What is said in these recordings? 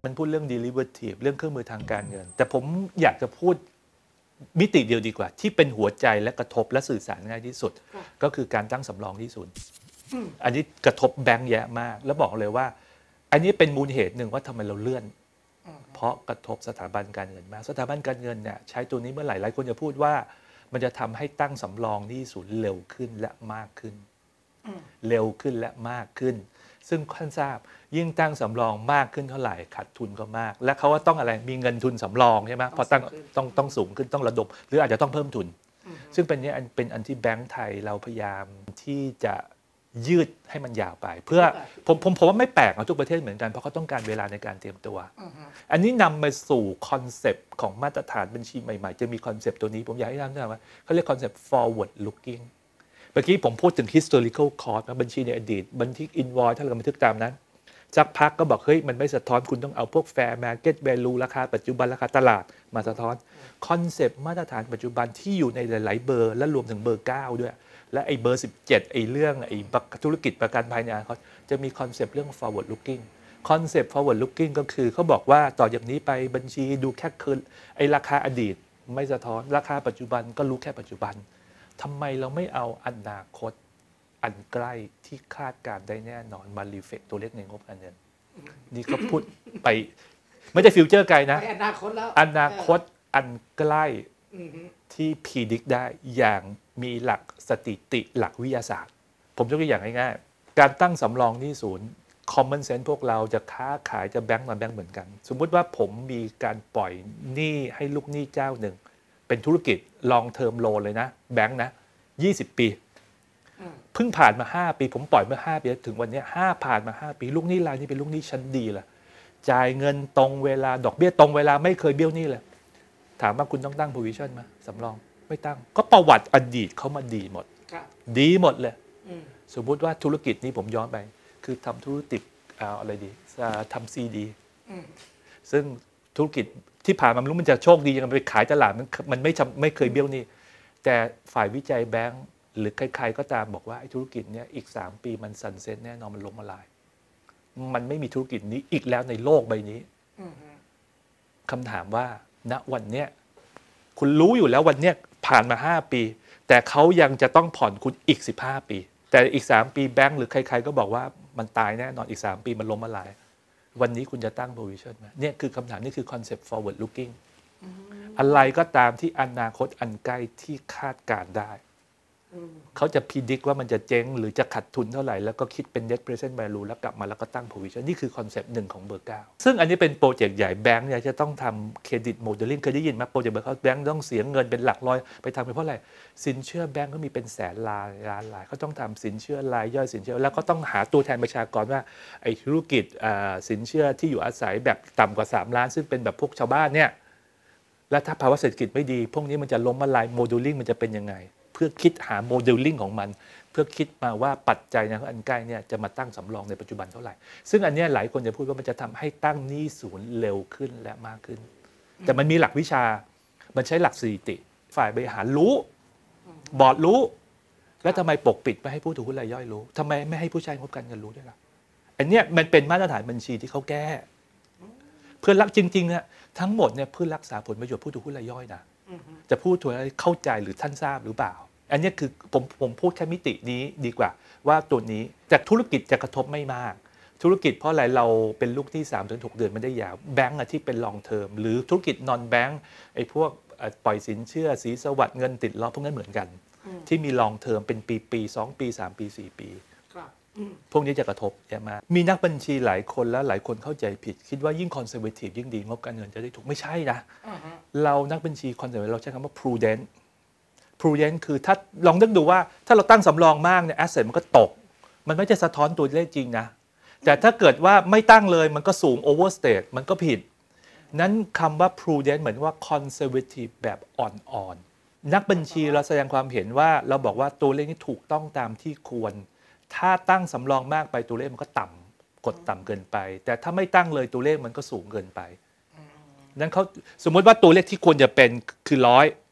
มันพูดเรื่อง derivative เรื่องเครื่องมือทางการเงินแต่ผมอยากจะพูดมิติเดียวดีกว่าที่เป็นหัวใจและกระทบและสื่อสารง่ายที่สุดก็คือการตั้งสำรองที่ศูนย์อันนี้กระทบแบงก์แย่มากแล้วบอกเลยว่าอันนี้เป็นมูลเหตุหนึ่งว่าทำไมเราเลื่อนเพราะกระทบสถาบันการเงินมากสถาบันการเงินเนี่ยใช้ตัวนี้เมื่อไหร่หลายคนจะพูดว่ามันจะทำให้ตั้งสำรองหนี้ศูนย์เร็วขึ้นและมากขึ้นเร็วขึ้นและมากขึ้นซึ่งท่านทราบยิ่งตั้งสำรองมากขึ้นเท่าไหร่ขาดทุนก็มากและเขาว่าต้องอะไรมีเงินทุนสำรองใช่ไหมพอต้องสูงขึ้นต้องระดมหรืออาจจะต้องเพิ่มทุนซึ่งเป็นอันที่แบงก์ไทยเราพยายามที่จะยืดให้มันยาวไปเพื่อผมว่าไม่แปลกทุกประเทศเหมือนกันเพราะเขาต้องการเวลาในการเตรียมตัวอันนี้นำมาสู่คอนเซปต์ของมาตรฐานบัญชีใหม่ๆจะมีคอนเซปต์ตัวนี้ผมอยากให้ท่านทราบว่าเขาเรียกคอนเซปต์ forward looking เมื่อกี้ผมพูดถึง historical cost บัญชีในอดีตบันทึก invoice ถ้าเราบันทึกตามนั้นสักพักก็บอกเฮ้ยมันไม่สะท้อนคุณต้องเอาพวก fair market value ราคาปัจจุบันราคาตลาดมาสะท้อนคอนเซปต์มาตรฐานปัจจุบันที่อยู่ในหลายๆเบอร์และรวมถึงเบอร์9ด้วยและไอ้เบอร์17ไอ้เรื่องไอ้ธุรกิจประกันภัยเนี่ยเขาจะมีคอนเซปต์เรื่อง forward looking คอนเซปต์ forward looking ก็คือเขาบอกว่าต่อจากนี้ไปบัญชีดูแค่คืนไอ้ราคาอดีตไม่สะท้อนราคาปัจจุบันก็รู้แค่ปัจจุบันทำไมเราไม่เอาอนาคตอันใกล้ที่คาดการได้แน่นอนมารีเฟกตัวเลขในงบการเงินนี่เขาพูดไปไม่ใช่ฟิวเจอร์ไกลนะอนาคตแล้วอนาคตอันใกล้ที่พิจิตรได้อย่างมีหลักสถิติหลักวิทยาศาสตร์ผมยกตัวอย่างง่ายๆการตั้งสำรองหนี้ศูนย์ common sense พวกเราจะค้าขายจะแบงก์มาแบงก์เหมือนกันสมมุติว่าผมมีการปล่อยหนี้ให้ลูกหนี้เจ้าหนึ่งเป็นธุรกิจ long term loan เลยนะแบงก์นะ20 ปีเพิ่งผ่านมา5 ปีผมปล่อยเมื่อ5 ปีถึงวันนี้ผ่านมา5 ปีลูกหนี้รายนี้เป็นลูกหนี้ชั้นดีละจ่ายเงินตรงเวลาดอกเบี้ยตรงเวลาไม่เคยเบี้ยวหนี้เลยถามว่าคุณต้องตั้ง provision ไหมสำรองไม่ตั้งก็ประวัติอดีตเขามาดีหมดดีหมดเลยสมมุติว่าธุรกิจนี้ผมย้อนไปคือทำธุรกิจอะไรดีทำซีดีซึ่งธุรกิจที่ผ่านมาไม่รู้มันจะโชคดียังไงไปขายตลาดมันไม่เคยเบี้ยวหนี้แต่ฝ่ายวิจัยแบงก์หรือใครๆก็ตามบอกว่าไอ้ธุรกิจเนี้ยอีก3 ปีมันซันเซ็ตแน่นอนมันล้มละลายมันไม่มีธุรกิจนี้อีกแล้วในโลกใบนี้คำถามว่าณวันเนี้ยคุณรู้อยู่แล้ววันเนี้ยผ่านมา5 ปีแต่เขายังจะต้องผ่อนคุณอีก15 ปีแต่อีก3 ปีแบงก์หรือใครๆก็บอกว่ามันตายแน่นอนอีก3 ปีมันล้มละลายวันนี้คุณจะตั้ง provision ไหมเนี่ยคือคำถามนี่คือ concept forward looking อะไรก็ตามที่อนาคตอันใกล้ที่คาดการได้เขาจะพิจิตรว่ามันจะเจ๊งหรือจะขาดทุนเท่าไหร่แล้วก็คิดเป็น net present value แล้วกลับมาแล้วก็ตั้ง provision นี่คือคอนเซปต์หนึ่งของเบอร์ 9ซึ่งอันนี้เป็นโปรเจกต์ใหญ่แบงก์เนี่ยจะต้องทำเครดิตโมเดลลิ่งเคยได้ยินไหมโปรเจกต์เบอร์ 9แบงก์ต้องเสียเงินเป็นหลักร้อยไปทำไปเพราะอะไรสินเชื่อแบงก์ก็มีเป็นแสนล้านรายเขาต้องทำสินเชื่อรายย่อยสินเชื่อแล้วก็ต้องหาตัวแทนประชากรว่าไอ้ธุรกิจสินเชื่อที่อยู่อาศัยแบบต่ำกว่า3 ล้านซึ่งเป็นแบบพวกชาวบ้านเนี่ยแล้วถ้าภาวะเศรษฐกิจไม่ดีพวกนี้มันจะล้มละลายโมเดลลิ่งมันจะเป็นยังไงเพื่อคิดหาโมเดลลิ่งของมันเพื่อคิดมาว่าปัจจัยในอันใกล้เนี่ยจะมาตั้งสำรองในปัจจุบันเท่าไหร่ซึ่งอันนี้หลายคนจะพูดว่ามันจะทำให้ตั้งหนี้ศูนย์เร็วขึ้นและมากขึ้นแต่มันมีหลักวิชามันใช้หลักสถิติฝ่ายบริหารรู้บอร์ดรู้แล้วทำไมปกปิดไม่ให้ผู้ถือหุ้นรายย่อยรู้ทำไมไม่ให้ผู้ใช้งบการเงินรู้ด้วยล่ะอันนี้มันเป็นมาตรฐานบัญชีที่เขาแก้เพื่อรักจริงๆเนี่ยทั้งหมดเนี่ยเพื่อรักษาผลประโยชน์ผู้ถือหุ้นรายย่อยนะจะพูดถูกเข้าใจหรือท่านทราบหรือเปล่าอันนี้คือผมพูดแค่มิตินี้ดีกว่าว่าตัวนี้จากธุรกิจจะกระทบไม่มากธุรกิจเพราะอะไรเราเป็นลูกที่ 3-6 เดือนไม่ได้ยาวแบงก์ที่เป็น long term หรือธุรกิจ non bank ไอ้พวกปล่อยสินเชื่อสีสวัสดิ์เงินติดล้อพวกนั้นเหมือนกันที่มี long term เป็นปี2 ปี3 ปี4 ปีพวกนี้จะกระทบเยอะมากมีนักบัญชีหลายคนแล้วหลายคนเข้าใจผิดคิดว่ายิ่ง conservative ยิ่งดีงบการเงินจะได้ถูกไม่ใช่นะเรานักบัญชี conservative เราใช้คำว่า prudent คือถ้าลองนึกดูว่าถ้าเราตั้งสำรองมากเนี่ย asset มันก็ตกมันไม่จะสะท้อนตัวเลขจริงนะแต่ถ้าเกิดว่าไม่ตั้งเลยมันก็สูง overstate มันก็ผิดนั้นคำว่า prudent เหมือนว่า conservative แบบอ่อนๆนักบัญชีเราแสดงความเห็นว่าเราบอกว่าตัวเลขนี้ถูกต้องตามที่ควรถ้าตั้งสำรองมากไปตัวเลขมันก็ต่ำกดต่ำเกินไปแต่ถ้าไม่ตั้งเลยตัวเลขมันก็สูงเกินไปนั้นเขาสมมติว่าตัวเลขที่ควรจะเป็นคือ100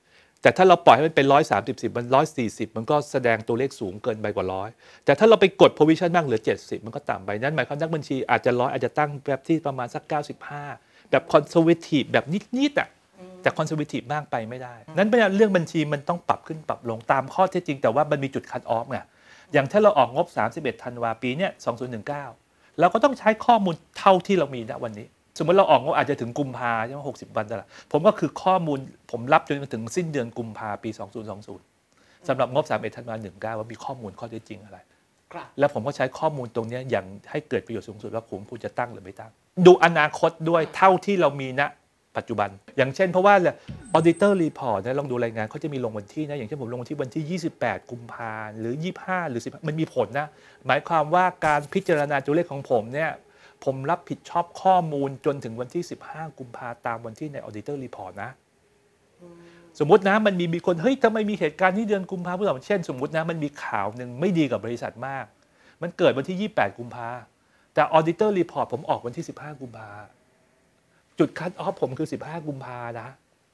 แต่ถ้าเราปล่อยให้มันเป็น130มัน140มันก็แสดงตัวเลขสูงเกินไปกว่า100แต่ถ้าเราไปกด provision มากเหลือ70มันก็ต่ำไปนั้นหมายความนักบัญชีอาจจะ100อาจจะตั้งแบบที่ประมาณสัก95แบบ conservative แบบนิดๆแต่ conservative มากไปไม่ได้นั้นเป็นเรื่องบัญชีมันต้องปรับขึ้นปรับลงตามข้อเท็จจริงแต่ว่ามันมีจุด cut off ไงอย่างถ้าเราออกงบ31ธันวาปีเนี้ย2019เราก็ต้องใช้ข้อมูลเท่าที่เรามีณวันนี้สมมติเราออกงบอาจจะถึงกุมภาใช่ไหม60 วันตลอดผมก็คือข้อมูลผมรับจนถึงสิ้นเดือนกุมภาปี2020สำหรับงบ31ธันวา19ว่ามีข้อมูลข้อเท็จจริงอะไรแล้วผมก็ใช้ข้อมูลตรงนี้อย่างให้เกิดประโยชน์สูงสุดว่าผมควรจะตั้งหรือไม่ตั้งดูอนาคตด้วยเท่าที่เรามีณปัจจุบันอย่างเช่นเพราะว่า auditor report นะลองดูรายงานเขาจะมีลงวันที่นะอย่างเช่นผมลงวันที่28กุมภาหรือ25หรือ10มันมีผลนะหมายความว่าการพิจารณาตัวเลขของผมเนี่ยผมรับผิดชอบข้อมูลจนถึงวันที่15กุมภาตามวันที่ใน auditor report นะสมมตินะมันมีคนเฮ้ยทำไมมีเหตุการณ์ที่เดือนกุมภาพันธ์เช่นสมมตินะมันมีข่าวหนึ่งไม่ดีกับบริษัทมากมันเกิดวันที่28กุมภาแต่ auditor report ผมออกวันที่15กุมภาจุดคัทออฟผมคือ15กุมภานะ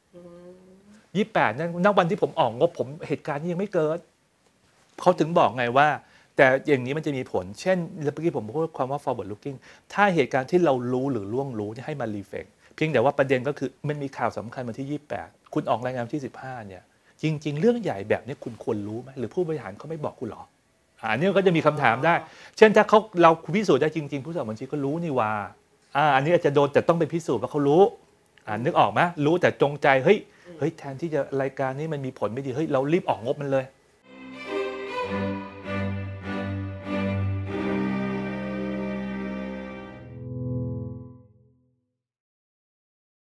28นั่นณวันที่ผมออกงบผมเหตุการณ์นี้ยังไม่เกิดเขาถึงบอกไงว่าแต่อย่างนี้มันจะมีผลเช่นเมื่อกี้ผมพูดความว่า forward looking ถ้าเหตุการณ์ที่เรารู้หรือล่วงรู้ให้มา reflect เพียงแต่ว่าประเด็นก็คือมันมีข่าวสำคัญวันที่28คุณออกรายงานที่15เนี่ยจริงๆเรื่องใหญ่แบบนี้คุณควรรู้ไหมหรือผู้บริหารเขาไม่บอกคุณหรออันนี้ก็จะมีคำถามได้เช่นถ้าเราพิสูจน์ได้จริงๆผู้สมัครบัญชีก็รู้นี่ว่าอันนี้อาจจะโดนแต่ต้องไปพิสูจน์ว่าเขารู้นึกออกไหมรู้แต่จงใจเฮ้ยแทนที่จะรายการนี้มันมีผลไม่ดีเฮ้ยเรารีบออกงบมันเลย